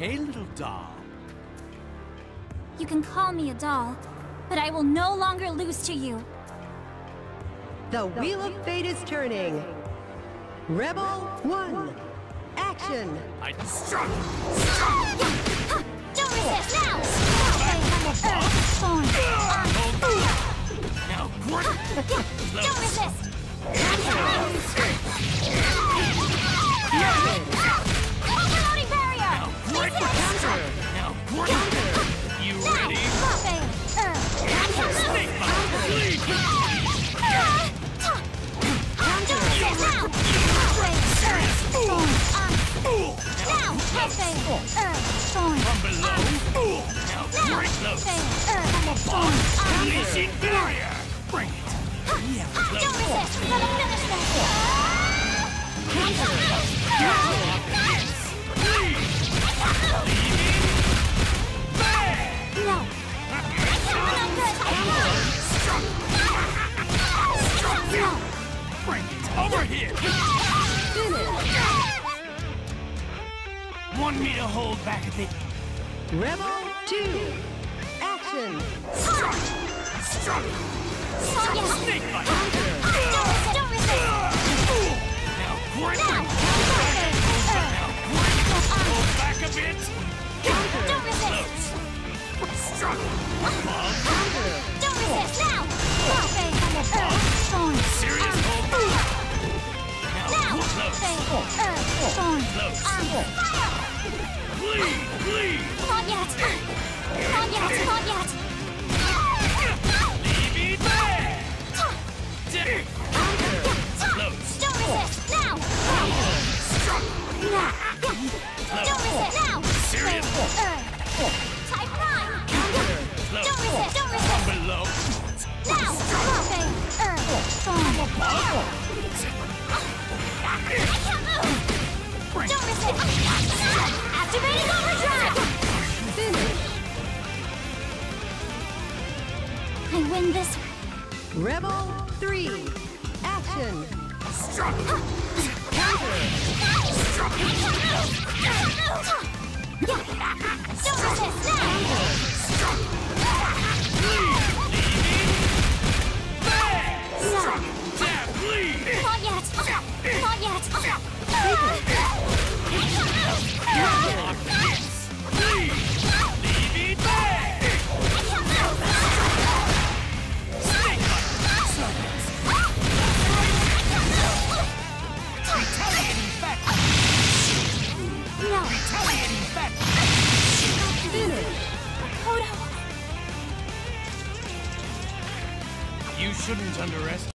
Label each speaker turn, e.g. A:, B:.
A: okay, little doll?
B: You can call me a doll, but I will no longer lose to you.
C: The Wheel of Fate is turning. Rebel 1, action!
A: I struck!
B: Don't resist now!
A: Now, break!
B: Don't resist! Overloading barrier!
A: Now, break! Now, break! You ready? Snake bite! Bleed!
B: Don't resist now!
A: From below! Now, break those! From above! Unleashing barrier! Bring it! Yeah,
B: Don't resist! Let him finish this! No! No!
A: Bring it! Over here! Want me to hold back a bit?
C: Rebel 2, action!
A: Struck! Snake bite!
B: Don't resist!
A: Now break!
B: Now!
A: Now break! Hold back a bit!
B: Don't resist!
A: Struck! Above!
B: Don't resist! Now!
A: Serious hold! Now close! Close! Bleed!
B: Not yet! Not yet! Not yet!
A: Leave it there! Close!
B: Don't resist! Now!
A: Struck!
B: Don't resist! Now!
A: Serious hold!
B: Type 9!
A: Close!
B: Don't resist! Don't
A: From
B: resist!
A: below!
B: Now!
A: From above!
B: I can't move!
A: Bring
B: Don't resist! Activating overdrive!
C: Finish!
B: I win this.
C: Rebel 3, action!
A: Struck!
B: Struck! Don't resist! Now!
A: Struck!
B: Struck!
A: Dab! Bleed!
B: Not yet! Not yet!
A: Bleed! Leave it there! Snake bite! Retaliating back!
B: No!
A: Retaliating back!
C: Finish!
B: Chrono!
A: You shouldn't underestimate.